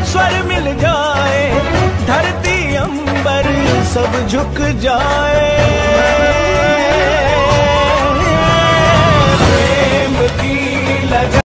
स्वर मिल जाए, धरती अंबर सब झुक जाए।